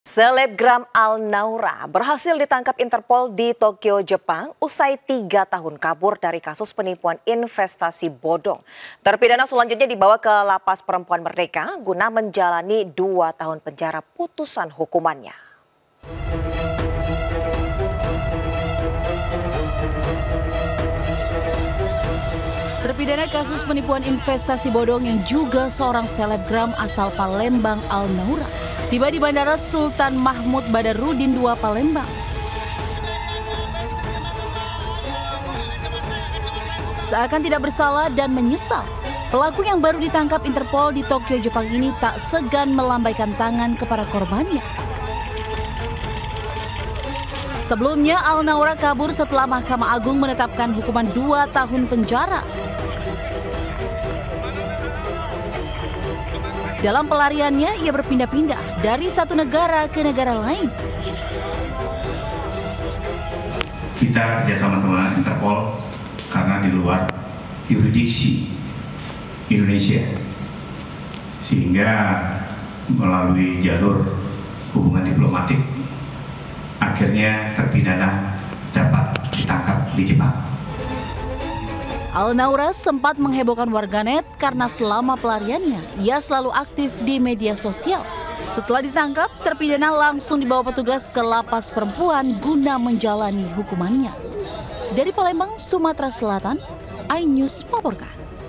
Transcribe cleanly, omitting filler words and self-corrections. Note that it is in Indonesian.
Selebgram Al-Naura berhasil ditangkap Interpol di Tokyo, Jepang usai 3 tahun kabur dari kasus penipuan investasi bodong. Terpidana selanjutnya dibawa ke Lapas Perempuan Merdeka guna menjalani 2 tahun penjara putusan hukumannya. Terpidana kasus penipuan investasi bodong yang juga seorang selebgram asal Palembang, Al-Naura, tiba di Bandara Sultan Mahmud Badarudin II Palembang. Seakan tidak bersalah dan menyesal, pelaku yang baru ditangkap Interpol di Tokyo, Jepang ini tak segan melambaikan tangan kepada korbannya. Sebelumnya, Al-Naura kabur setelah Mahkamah Agung menetapkan hukuman 2 tahun penjara. Dalam pelariannya, ia berpindah-pindah dari satu negara ke negara lain. Kita kerjasama sama Interpol karena di luar yurisdiksi Indonesia, sehingga melalui jalur hubungan diplomatik, akhirnya terpidana dapat ditangkap di Jepang. Al-Naura sempat menghebohkan warganet karena selama pelariannya, ia selalu aktif di media sosial. Setelah ditangkap, terpidana langsung dibawa petugas ke Lapas Perempuan guna menjalani hukumannya. Dari Palembang, Sumatera Selatan, iNews melaporkan.